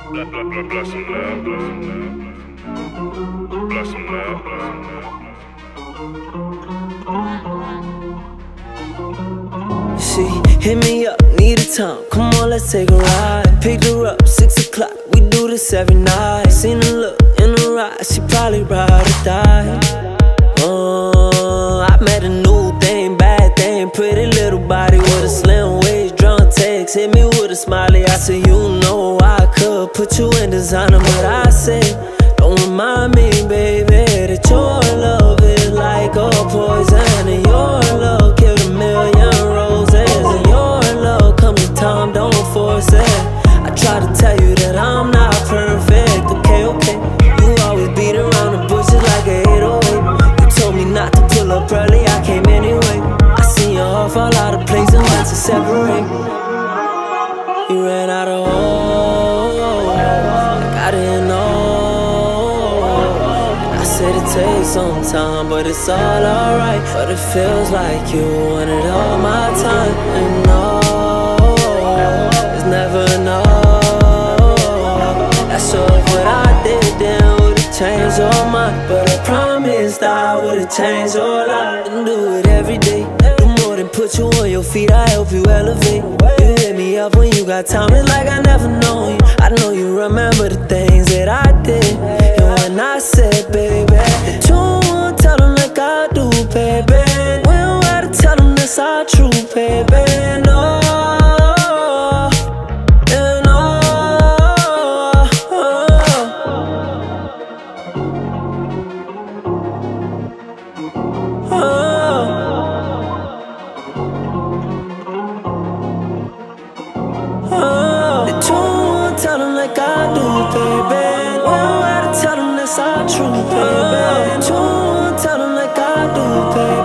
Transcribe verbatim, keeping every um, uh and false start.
Bless them now, bless them now, bless them now. She hit me up, need a time, come on let's take a ride. Picked her up, six o'clock, we do this every night. Seen her look in her eyes, she probably ride or die. Uh, I met a new thing, bad thing, pretty little body with a slim waist, drunk text, hit me with a smiley. I said, you know I could put you in designer, but I said, don't remind me, baby, that your love is like a poison, and your love killed a million roses, and your love comes with time, don't force it. I try to tell you that I'm not perfect, okay, okay. You always beat around the bushes like a eight oh eight. You told me not to pull up early, I came anyway. I seen your heart fall out of place and had to separate. You ran out of hope, I got in all. I said it takes some time, but it's all alright. But it feels like you wanted all my time, and no, it's never enough. That's sure if what I did then would've changed your mind, but I promised I would've changed your life. And do it every day, do more than put you on your feet, I help you elevate. You hit me up when you got time, it's like I never known you. I know you remember the things that I did, and when I said, baby, that you won't tell them like I do, baby, we don't gotta tell them that's our truth, baby, no. Tell them like I do, baby. We don't gotta tell them that's our truth, baby. Tell them like I do, baby.